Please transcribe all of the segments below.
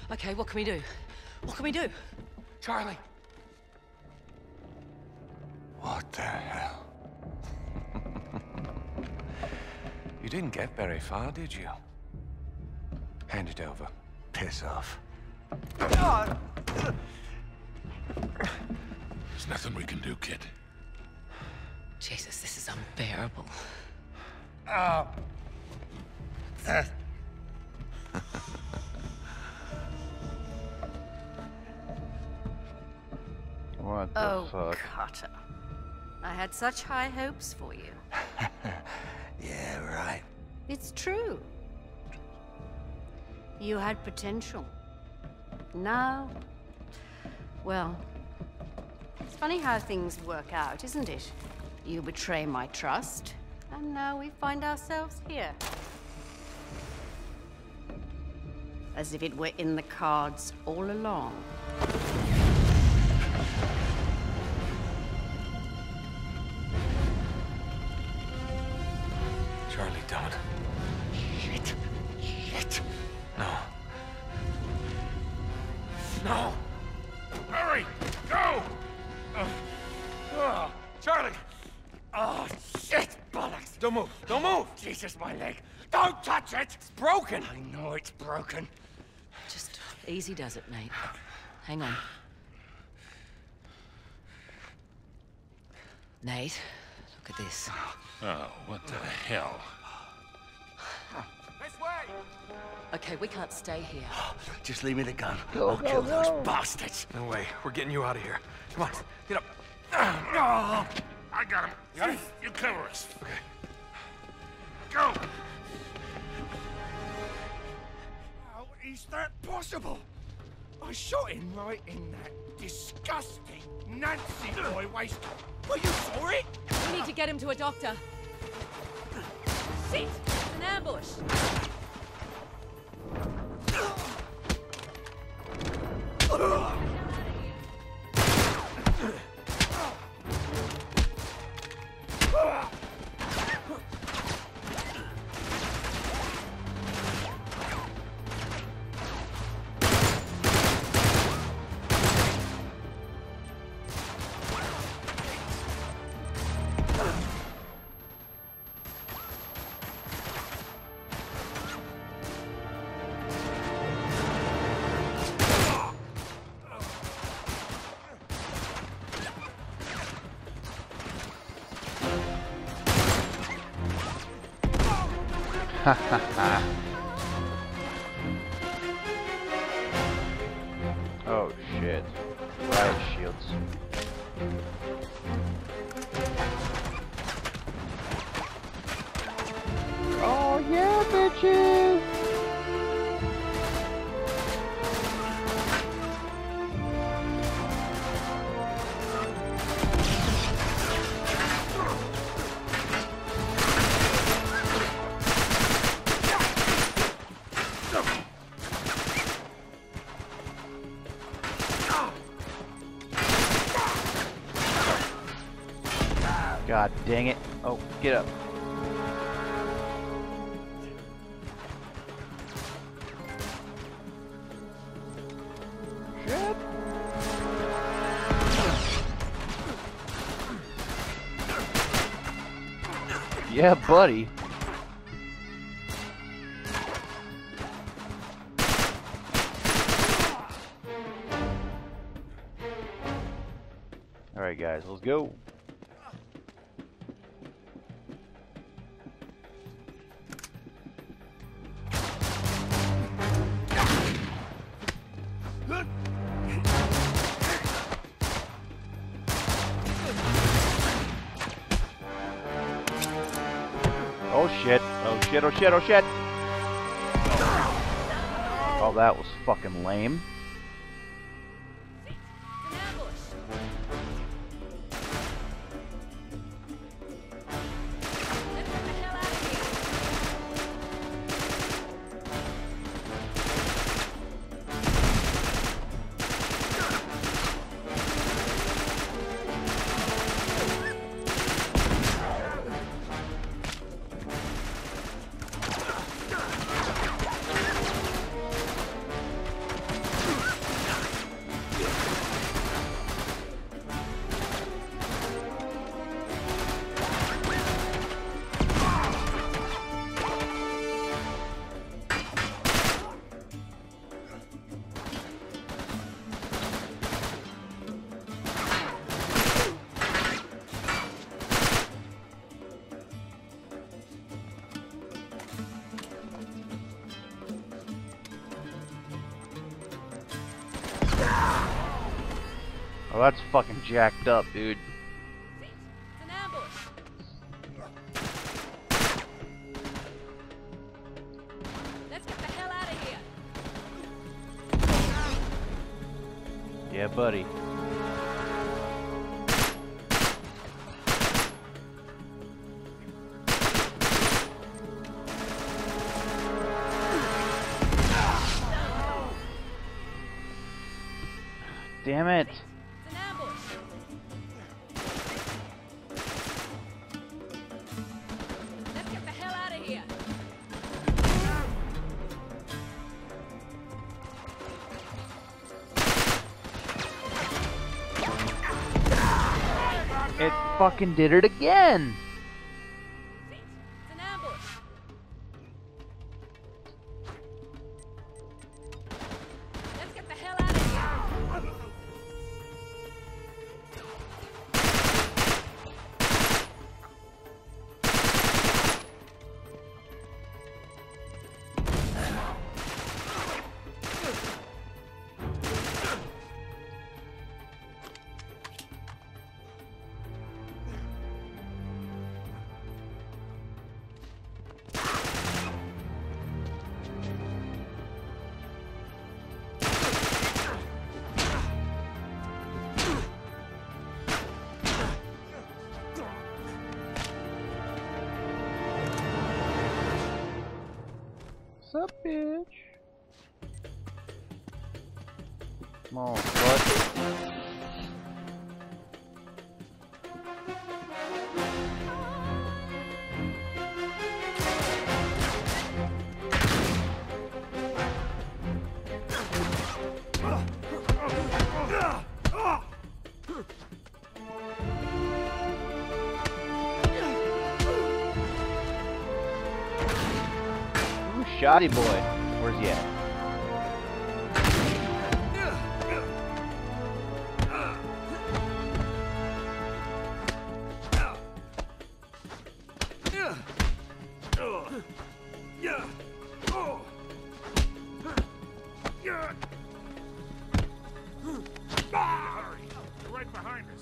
Okay, what can we do? What can we do? Charlie! What the hell? You didn't get very far, did you? Hand it over. Piss off. There's nothing we can do, kid. Jesus, this is unbearable. What the Oh, fuck? Carter. I had such high hopes for you. Yeah, right. It's true. You had potential. Now, well, it's funny how things work out, isn't it? You betray my trust, and now we find ourselves here. As if it were in the cards all along. Charlie, don't. Shit. Shit. No. No! Hurry! Go! Charlie! Oh, shit! Bollocks! Don't move! Don't move! Jesus, my leg! Don't touch it! It's broken! I know it's broken. Just easy does it, mate. Hang on. Nate, look at this. Oh, what the hell? This way! Okay, we can't stay here. Just leave me the gun. Go, I'll go, kill those go. bastards. No way. We're getting you out of here. Come on. Get up. I got him. You got him? You cover us. Okay. Go! How is that possible? I shot him right in that disgusting Nancy boy waistcoat. Well, you saw it? We need to get him to a doctor. Shit! It's an ambush! Oh shit. Riot shields. Oh yeah, bitches! God dang it. Oh, get up. Shit. Yeah, buddy. Alright guys, let's go. Oh shit, oh shit, oh shit, oh shit! Oh, that was fucking lame. An ambush! Let's get the hell out of here! Oh, that's fucking jacked up, dude. It's an ambush. Let's get the hell out of here. Yeah, buddy. Damn it. It's an ambush. Let's get the hell out of here. It fucking did it again. It's an ambush. Let's get the hell out of here. What's up, bitch? Come on, bud. Ooh, shoddy boy. Where's he at? They're right behind us.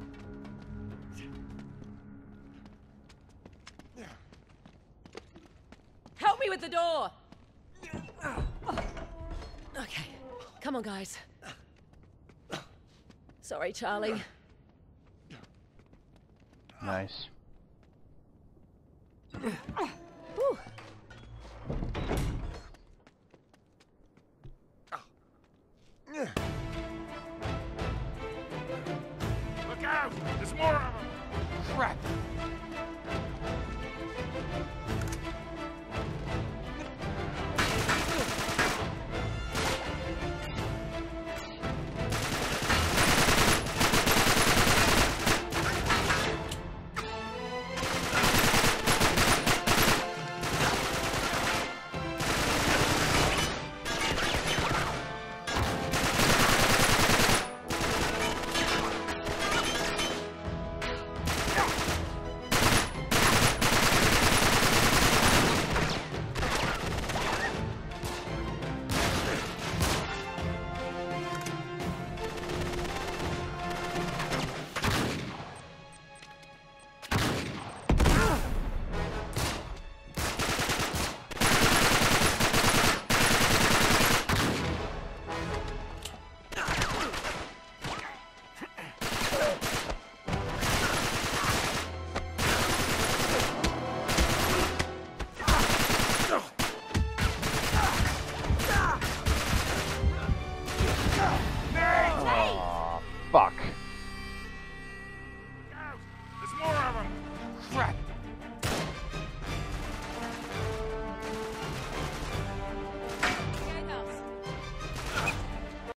Help me with the door. Okay, come on, guys. Sorry, Charlie. Nice. Whew. Look out! There's more of them! Crap!